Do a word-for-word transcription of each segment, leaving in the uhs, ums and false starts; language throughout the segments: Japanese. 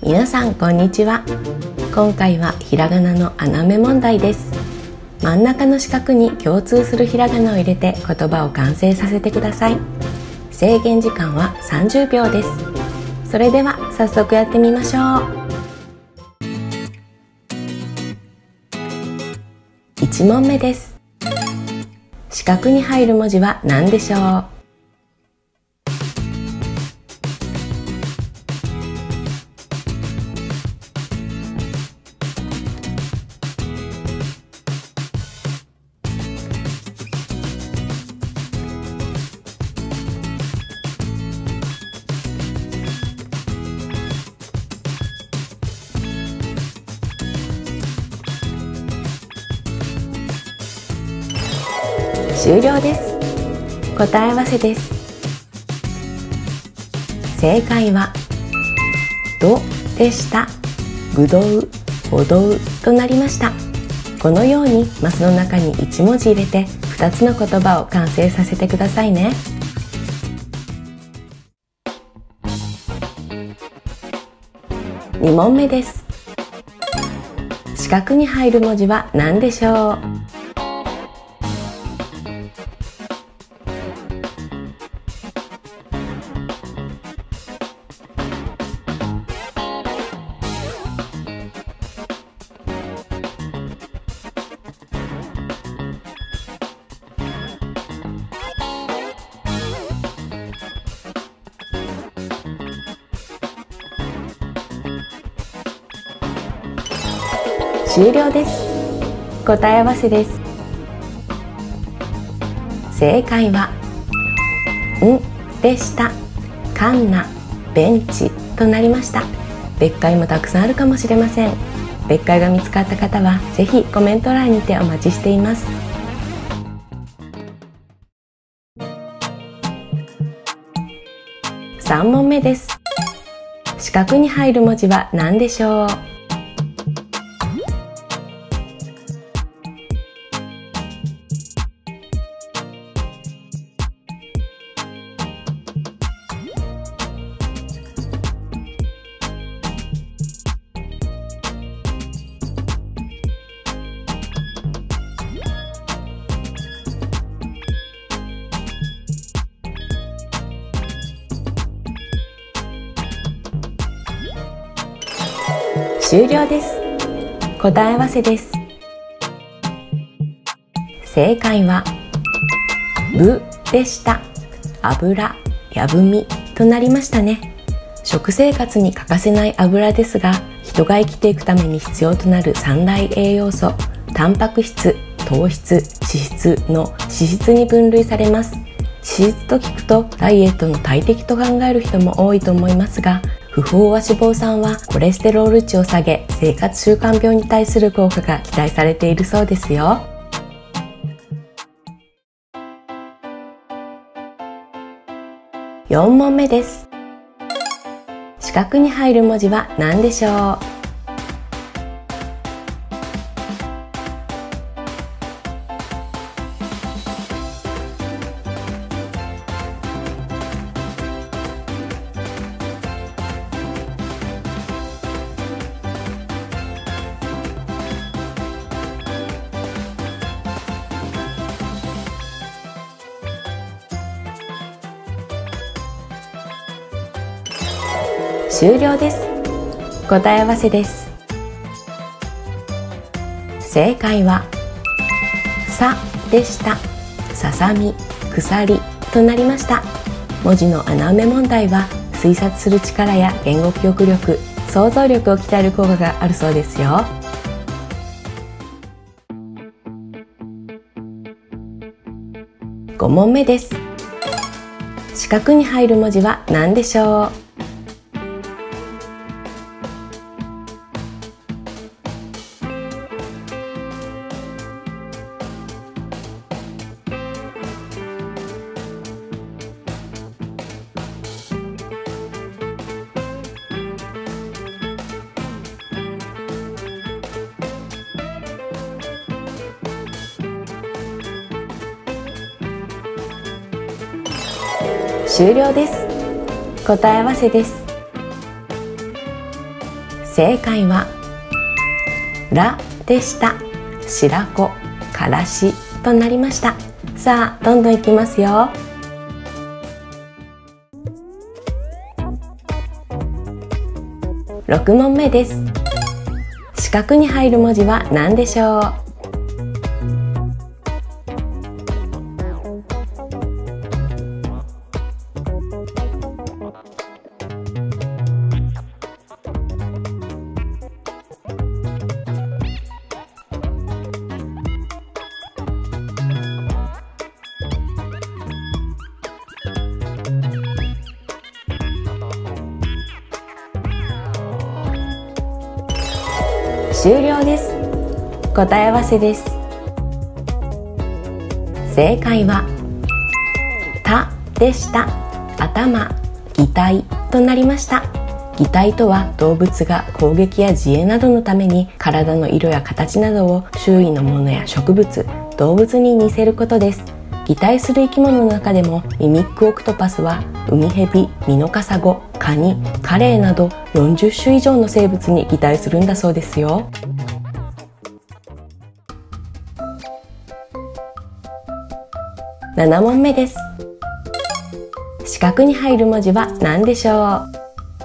皆さんこんにちは。今回はひらがなの穴埋め問題です。真ん中の四角に共通するひらがなを入れて言葉を完成させてください。制限時間はさんじゅうびょうです。それでは早速やってみましょう。いち問目です。四角に入る文字は何でしょう？終了です。答え合わせです。正解はどでした。ぶどう、ほどうとなりました。このようにマスの中にいち文字入れてふたつの言葉を完成させてくださいね。に問目です。四角に入る文字は何でしょう？終了です。答え合わせです。正解はんでした。カンナ、ベンチとなりました。別解もたくさんあるかもしれません。別解が見つかった方はぜひコメント欄にてお待ちしています。さん問目です。四角に入る文字は何でしょう？終了です。答え合わせです。正解はぶでした。油、やぶみとなりましたね。食生活に欠かせない油ですが、人が生きていくために必要となる三大栄養素、タンパク質、糖質、脂質の脂質に分類されます。脂質と聞くとダイエットの大敵と考える人も多いと思いますが、不飽和脂肪酸はコレステロール値を下げ、生活習慣病に対する効果が期待されているそうですよ。よん問目です。四角に入る文字は何でしょう？終了です。答え合わせです。正解はさでした。ささみ、鎖となりました。文字の穴埋め問題は推察する力や言語記憶力、想像力を鍛える効果があるそうですよ。ご問目です。四角に入る文字は何でしょう？終了です。答え合わせです。 正解はらでした。白子、からしとなりました。さあ、どんどんいきますよ。ろくもんめです。四角に入る文字は何でしょう？終了です。答え合わせです。正解はたでした。頭、擬態となりました。擬態とは動物が攻撃や自衛などのために体の色や形などを周囲のものや植物、動物に似せることです。擬態する生き物の中でもミミックオクトパスはウミヘビ、ミノカサゴ、カニ、カレイなどよんじゅっしゅ以上の生物に擬態するんだそうですよ。ななもんめです。四角に入る文字は何でしょう？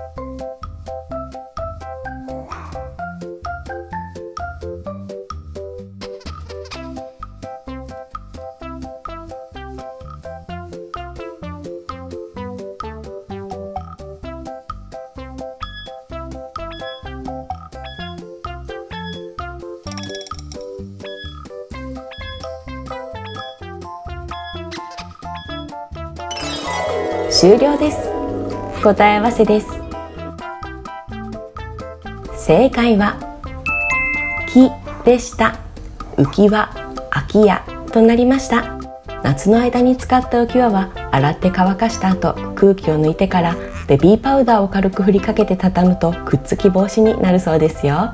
終了です。答え合わせです。正解は木でした。浮き輪、空き家となりました。夏の間に使った浮き輪は洗って乾かした後、空気を抜いてからベビーパウダーを軽く振りかけて畳むとくっつき防止になるそうですよ。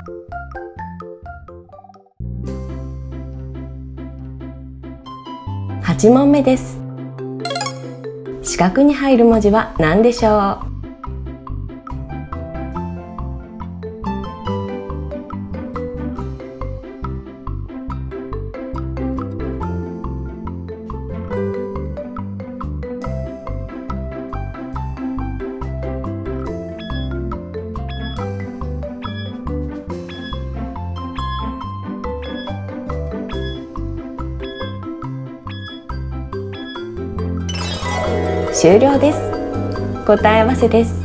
はちもんめです。四角に入る文字は何でしょう？終了です。答え合わせです。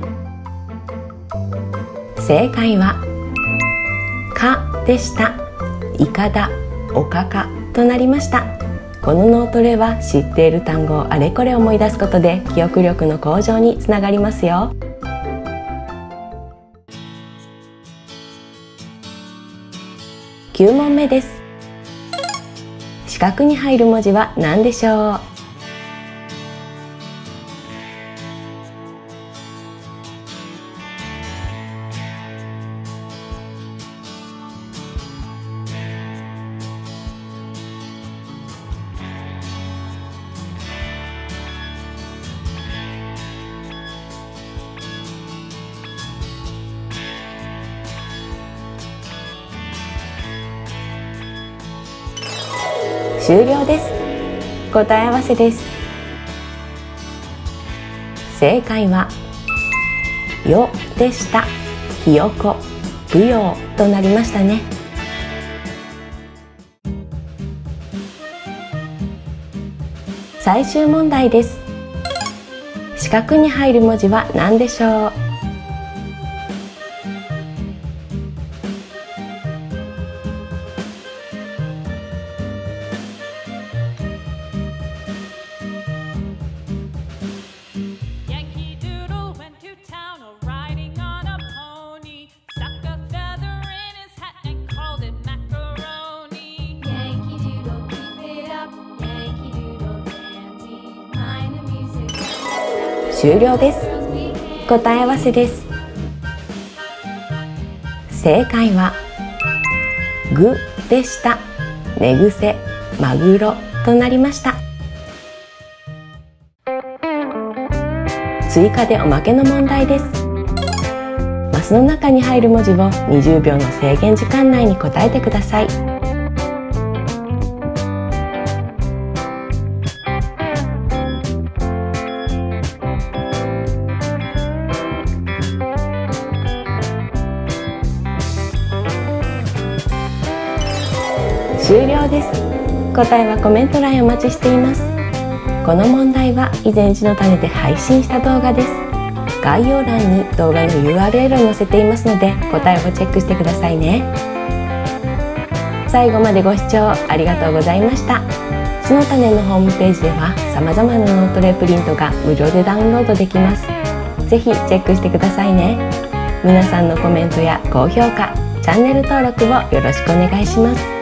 正解はかでした。いかだ、おかかとなりました。この脳トレは知っている単語をあれこれ思い出すことで記憶力の向上につながりますよ。きゅうもんめです。四角に入る文字は何でしょう？終了です。答え合わせです。正解はよでした。ひよこ、舞踊となりましたね。最終問題です。四角に入る文字は何でしょう？終了です。答え合わせです。正解はぐでした。寝癖、マグロとなりました。追加でおまけの問題です。マッスの中に入る文字をにじゅうびょうの制限時間内に答えてください。終了です。答えはコメント欄へお待ちしています。この問題は以前地の種で配信した動画です。概要欄に動画の ユーアールエル を載せていますので、答えをチェックしてくださいね。最後までご視聴ありがとうございました。地の種のホームページでは様々な脳トレプリントが無料でダウンロードできます。ぜひチェックしてくださいね。皆さんのコメントや高評価、チャンネル登録をよろしくお願いします。